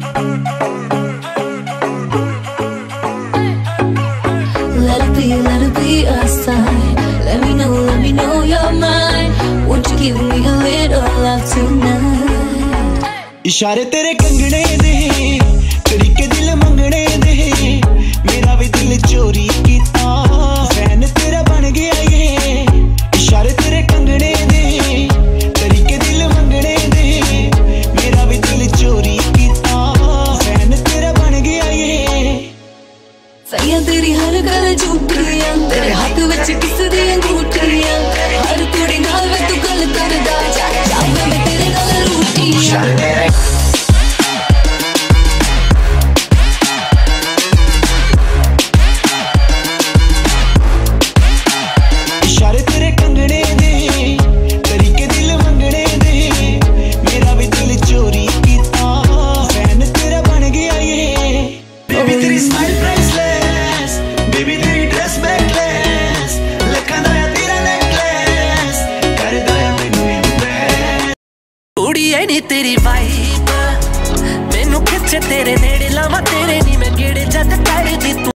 Let it be a sign. Let me know you're mine. Won't you give me a little love tonight? इशारे तेरे कंगने दे, तरीके दिल मंगने दे, मेरा भी दिल चोरी कीता, फैन तेरा बन गया ये। इशारे तेरे कंगने दे, तरीके दिल मंगने दे, मेरा भी दिल चोरी कीता, फैन तेरा बन गया ये। सैया तेरी हर गल झूठियां, तेरे हाथ विच किस दी अंगूठियां, हर कुड़ी नाल वे तू गल करदा, जावे मैं तेरे नाल रूठियां। इशारे तेरे कंगने दे, तरीके दिल मंगने दे, मेरा भी दिल चोरी कीता, फैन तेरा बन गया ये। बेबी तेरी स्माइल प्राइसलेस, बेबी तेरी ड्रेस बैकलेस, लखा दा तेरा नेकलेस, करदा है मैनू इम्प्रेस। उड़ी है नी तेरी वाइब, मैनू खिचे तेरे नेड़े लावा तेरे नी मैं गेड़े जद कर दी।